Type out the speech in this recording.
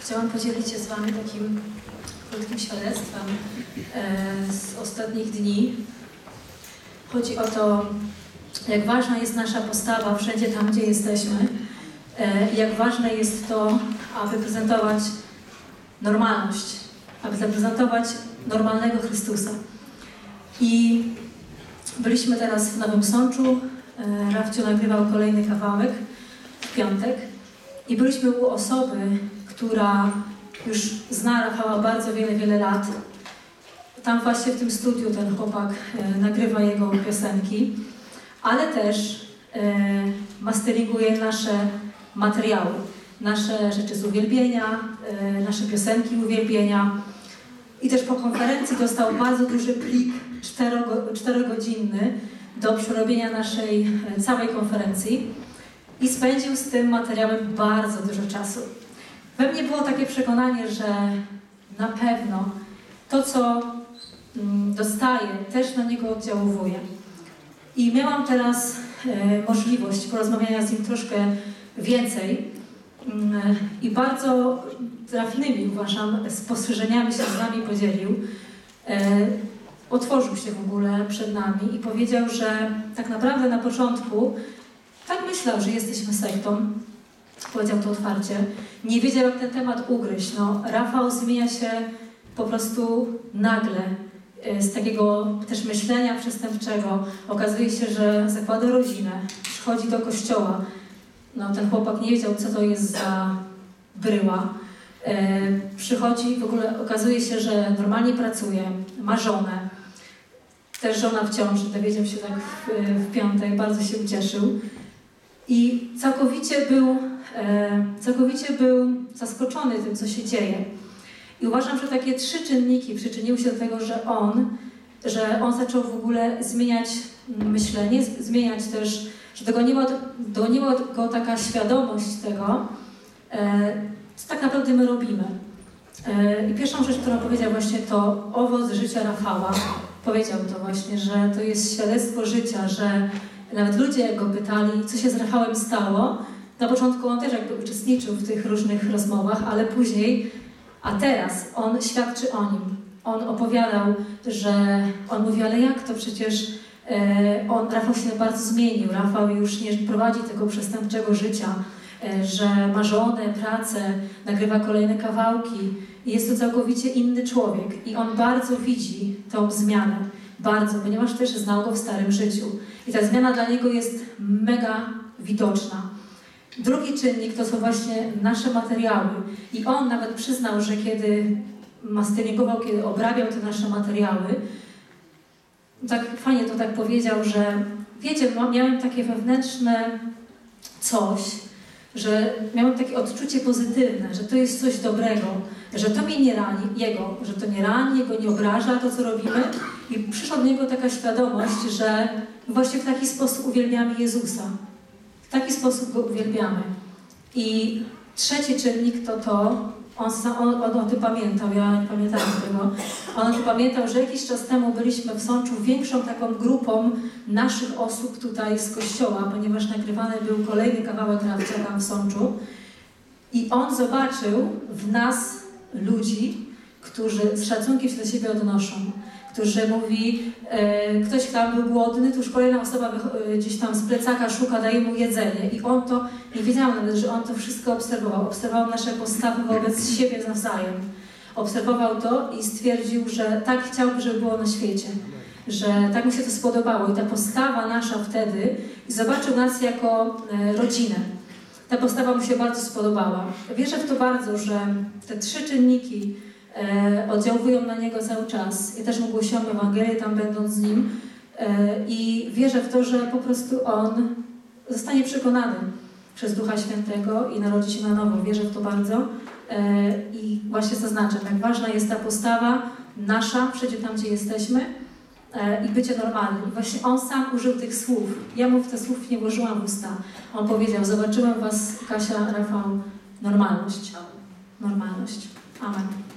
Chciałam podzielić się z Wami takim krótkim świadectwem z ostatnich dni. Chodzi o to, jak ważna jest nasza postawa wszędzie tam, gdzie jesteśmy. Jak ważne jest to, aby prezentować normalność, aby zaprezentować normalnego Chrystusa. I byliśmy teraz w Nowym Sączu, Rafciu nagrywał kolejny kawałek w piątek i byliśmy u osoby, która już zna Rafała bardzo wiele lat. Tam właśnie w tym studiu ten chłopak nagrywa jego piosenki, ale też masteringuje nasze materiały, nasze rzeczy z uwielbienia, nasze piosenki uwielbienia. I też po konferencji dostał bardzo duży plik 4-godzinny do przerobienia naszej całej konferencji i spędził z tym materiałem bardzo dużo czasu. We mnie było takie przekonanie, że na pewno to, co dostaję, też na niego oddziałuje. I miałam teraz możliwość porozmawiania z nim troszkę więcej i bardzo trafnymi, uważam, spostrzeżeniami się z nami podzielił. Otworzył się w ogóle przed nami i powiedział, że tak naprawdę na początku tak myślał, że jesteśmy sektą. Powiedział to otwarcie. Nie wiedział, jak ten temat ugryźć. No, Rafał zmienia się po prostu nagle z takiego też myślenia przestępczego. Okazuje się, że zakłada rodzinę, przychodzi do kościoła. No, ten chłopak nie wiedział, co to jest za bryła. Przychodzi, w ogóle okazuje się, że normalnie pracuje, ma żonę. Też żona w ciąży, dowiedział się tak w piątek, bardzo się ucieszył. I całkowicie był zaskoczony tym, co się dzieje. I uważam, że takie 3 czynniki przyczyniły się do tego, że on zaczął w ogóle zmieniać myślenie, zmieniać też, że dogoniła go taka świadomość tego, co tak naprawdę my robimy. I pierwszą rzecz, którą powiedział właśnie, to owoc życia Rafała. Powiedział to właśnie, że to jest świadectwo życia, że nawet ludzie, jak go pytali, co się z Rafałem stało, na początku on też jakby uczestniczył w tych różnych rozmowach, ale później, a teraz on świadczy o nim. On opowiadał, że on mówi, ale jak to przecież Rafał się bardzo zmienił. Rafał już nie prowadzi tego przestępczego życia, że ma żonę, pracę, nagrywa kolejne kawałki i jest to całkowicie inny człowiek. I on bardzo widzi tą zmianę, bardzo, ponieważ też znał go w starym życiu. I ta zmiana dla niego jest mega widoczna. Drugi czynnik to są właśnie nasze materiały. I on nawet przyznał, że kiedy masteringował, kiedy obrabiał te nasze materiały, tak fajnie to tak powiedział, że wiecie, miałem takie wewnętrzne coś, że miałem takie odczucie pozytywne, że to jest coś dobrego, że to mnie nie rani, że to nie rani, jego nie obraża to, co robimy. I przyszła do niego taka świadomość, że właśnie w taki sposób uwielbiamy Jezusa. W taki sposób Go uwielbiamy. I trzeci czynnik to on o tym pamiętał, ja nie pamiętałem tego. On o tym pamiętał, że jakiś czas temu byliśmy w Sączu większą taką grupą naszych osób tutaj z kościoła, ponieważ nagrywany był kolejny kawałek Rafcia tam w Sączu. I on zobaczył w nas ludzi, którzy z szacunkiem się do siebie odnoszą, którzy mówi, ktoś tam był głodny, to już kolejna osoba gdzieś tam z plecaka szuka, daje mu jedzenie. I on to, nie wiedziałam nawet, że on to wszystko obserwował. Obserwował nasze postawy wobec siebie nawzajem. Obserwował to i stwierdził, że tak chciałby, żeby było na świecie. Że tak mu się to spodobało. I ta postawa nasza wtedy, i zobaczył nas jako rodzinę. Ta postawa mu się bardzo spodobała. Wierzę w to bardzo, że te 3 czynniki oddziałują na niego cały czas. Ja też mu głosiłam Ewangelię, tam będąc z nim. I wierzę w to, że po prostu on zostanie przekonany przez Ducha Świętego i narodzi się na nowo. Wierzę w to bardzo. I właśnie zaznaczam, jak ważna jest ta postawa nasza, wszędzie tam, gdzie jesteśmy, i bycie normalnym. I właśnie on sam użył tych słów. Ja mu te słów nie włożyłam w usta. On powiedział, zobaczyłem was, Kasia, Rafał, normalność. Normalność. Amen.